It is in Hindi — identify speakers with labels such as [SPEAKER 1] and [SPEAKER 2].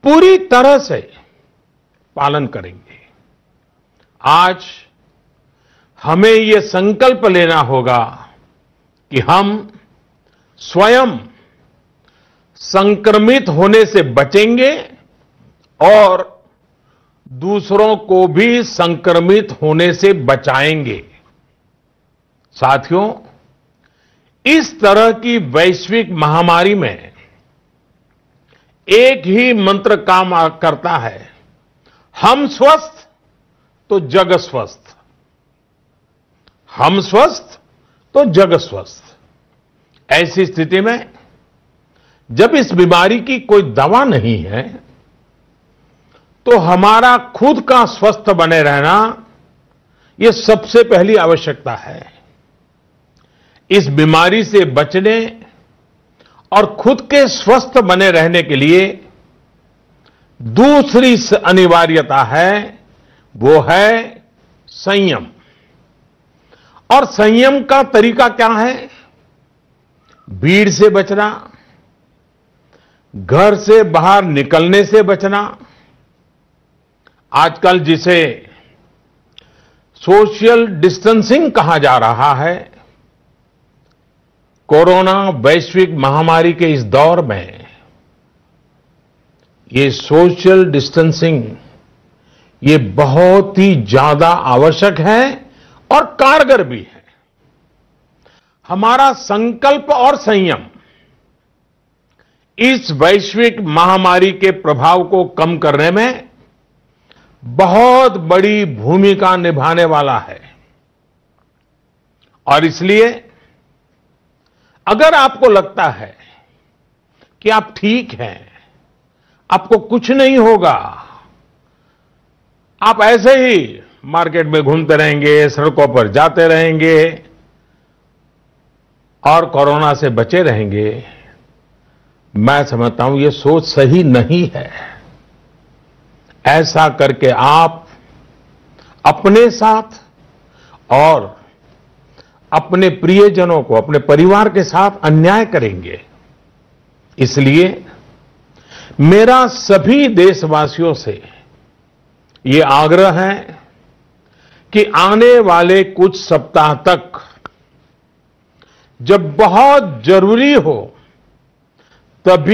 [SPEAKER 1] पूरी तरह से पालन करेंगे। आज हमें ये संकल्प लेना होगा कि हम स्वयं संक्रमित होने से बचेंगे और दूसरों को भी संक्रमित होने से बचाएंगे। साथियों, इस तरह की वैश्विक महामारी में एक ही मंत्र काम करता है, हम स्वस्थ तो जग स्वस्थ, हम स्वस्थ तो जग स्वस्थ। ऐसी स्थिति में जब इस बीमारी की कोई दवा नहीं है तो हमारा खुद का स्वस्थ बने रहना यह सबसे पहली आवश्यकता है। इस बीमारी से बचने और खुद के स्वस्थ बने रहने के लिए दूसरी अनिवार्यता है, वो है संयम। और संयम का तरीका क्या है? भीड़ से बचना, घर से बाहर निकलने से बचना, आजकल जिसे सोशल डिस्टेंसिंग कहा जा रहा है, कोरोना वैश्विक महामारी के इस दौर में ये सोशल डिस्टेंसिंग ये बहुत ही ज्यादा आवश्यक है और कारगर भी है। हमारा संकल्प और संयम इस वैश्विक महामारी के प्रभाव को कम करने में बहुत बड़ी भूमिका निभाने वाला है। और इसलिए अगर आपको लगता है कि आप ठीक हैं, आपको कुछ नहीं होगा, आप ऐसे ही मार्केट में घूमते रहेंगे, सड़कों पर जाते रहेंगे और कोरोना से बचे रहेंगे, मैं समझता हूं ये सोच सही नहीं है। ऐसा करके आप अपने साथ और अपने प्रियजनों को, अपने परिवार के साथ अन्याय करेंगे। इसलिए मेरा सभी देशवासियों से ये आग्रह है कि आने वाले कुछ सप्ताह तक जब बहुत जरूरी हो तभी